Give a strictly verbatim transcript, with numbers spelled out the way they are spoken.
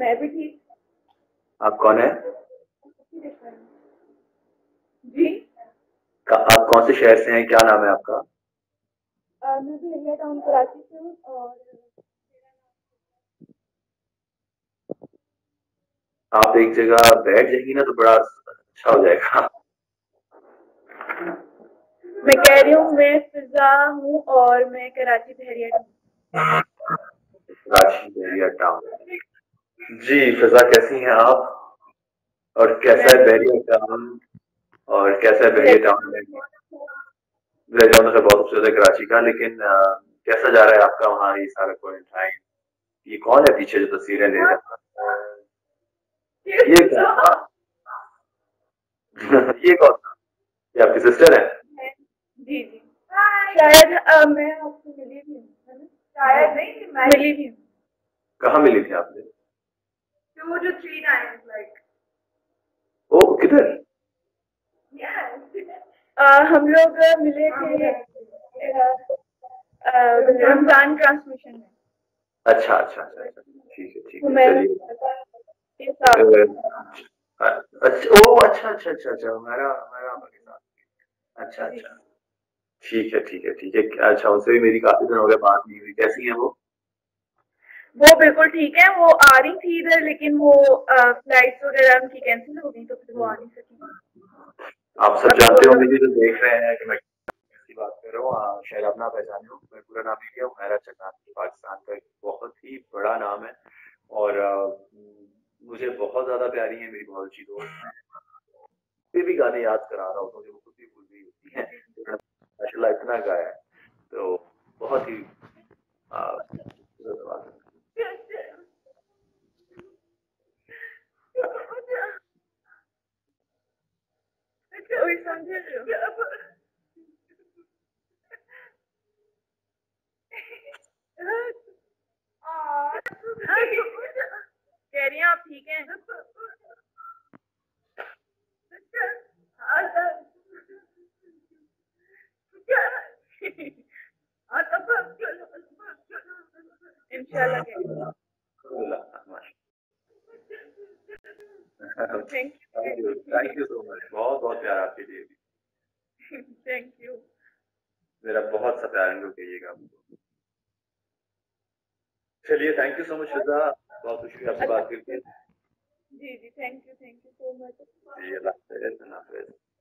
मैं भी ठीक। आप कौन है? जी। आप कौन से शहर से हैं, क्या नाम है आपका? आ, मैं भेड़िया टाउन कराची से हूँ और आप एक जगह बैठ जाएंगी ना तो बड़ा अच्छा हो जाएगा। मैं कह रही हूँ मैं फिजा हूँ और मैं कराची भेड़िया टाउन। कराची बहरिया टाउन। जी फिजा, कैसी हैं आप? और कैसा मैं है बहरिया टाउन? और कैसा है बहरिया टाउन में? बहरिया टाउन तो खैर बहुत खूबसूरत है कराची का, लेकिन अ, कैसा जा रहा है आपका वहाँ ये सारा क्वारंटाइन? ये कौन है पीछे जो तस्वीरें ले रहे हैं? ये कौन? ये कौन था? ये आपकी सिस्टर है? जी जी। शायद अ, मैं आपसे मिली भी हूँ, है ना? शायद नहीं, मैं मिली भी हूँ। कहाँ मिली थी आपने? Two two three times like. ओ किधर? अ, हम लोग मिले थे अ, अ, रमजान ट्रांसमिशन में। अच्छा अच्छा अच्छा अच्छा, ठीक है ठीक तो है, मैं चलिए। के साथ। अ, अच्छा, ओ अच्छा अच्छा अच्छा अच्छा, हमारा हमारा आपके साथ। अच्छा जी। अच्छा, ठीक है ठीक है ठीक है। अच्छा, उनसे भी मेरी काफी दिन हो गए बात नहीं हुई, कैसी है वो? वो बिल्कुल ठीक है, वो आ रही थी इधर लेकिन वो फ्लाइट्स वगैरह उनकी कैंसिल हो गई तो फिर वो आ नहीं सकी। आप सब अब वो जानते होंगे लोग कि जो देख रहे हैं कि मैं किसकी बात कर रहा हूँ, हाँ, शायद आप ना पहचाने हो। मैं पूरा नाम लिख लिया हूँ, हुमैरा चन्नानी। पाकिस्तान का एक बहुत ही बड़ा नाम है और अ, मुझे बहुत ज्यादा प्यारी है, मेरी बहुत अच्छी दोस्त। ये भी गाने याद करा रहा हूँ तो मुझे वो खुद भी भूल गई होती है। माशाल्लाह इतना गाया है तो बहुत ही अ, खूबसूरत आवाज़ है। कोई समझे नहीं। कह रही हैं आप ठीक हैं? इंशाल्लाह कह thank thank you thank you so much, बहुत बहुत प्यार आपके लिए भी। You thank you. मेरा बहुत सा प्यार इनको कहिएगा आपको। चलिए, thank you so much Fiza, बहुत खुशी हुई आपसे बात करके। जी जी, thank you thank you so much. जी, अल्लाह हाफ़िज़, अल्लाह हाफ़िज़।